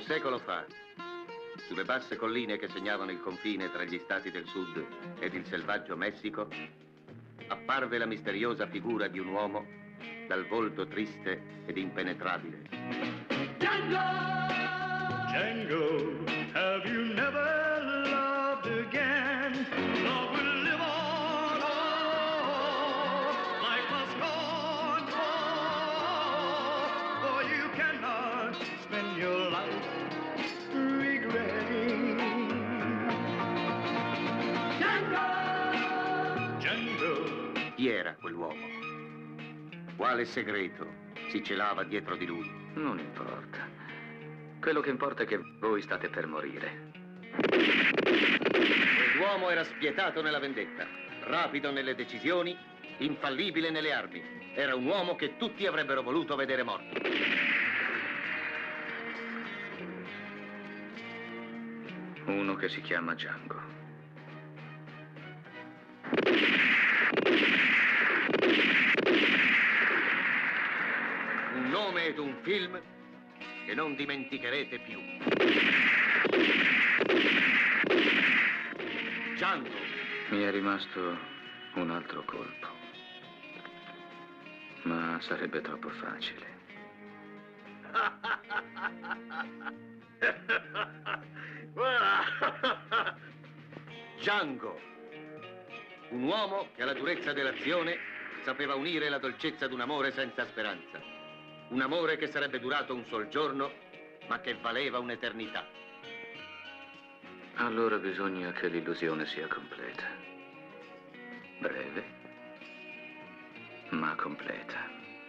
Un secolo fa, sulle basse colline che segnavano il confine tra gli stati del sud ed il selvaggio Messico, apparve la misteriosa figura di un uomo dal volto triste ed impenetrabile. Django! Django, have you never loved again? Love will live on, life must go on, for you cannot spend your life regretting. Django! Django! Chi era quell'uomo? Quale segreto si celava dietro di lui? Non importa. Quello che importa è che voi state per morire. Quell'uomo era spietato nella vendetta, rapido nelle decisioni, infallibile nelle armi. Era un uomo che tutti avrebbero voluto vedere morto. Uno che si chiama Django. Un nome ed un film che non dimenticherete più. Django. Mi è rimasto un altro colpo. Ma sarebbe troppo facile. Django. Un uomo che alla durezza dell'azione sapeva unire la dolcezza d'un amore senza speranza. Un amore che sarebbe durato un sol giorno, ma che valeva un'eternità. Allora bisogna che l'illusione sia completa. Breve, ma completa.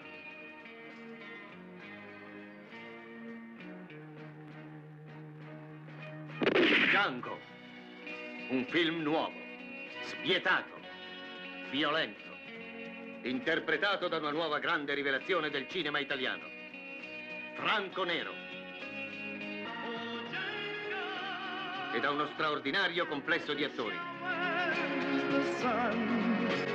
Django. Un film nuovo, spietato, violento. Interpretato da una nuova grande rivelazione del cinema italiano, Franco Nero. E da uno straordinario complesso di attori.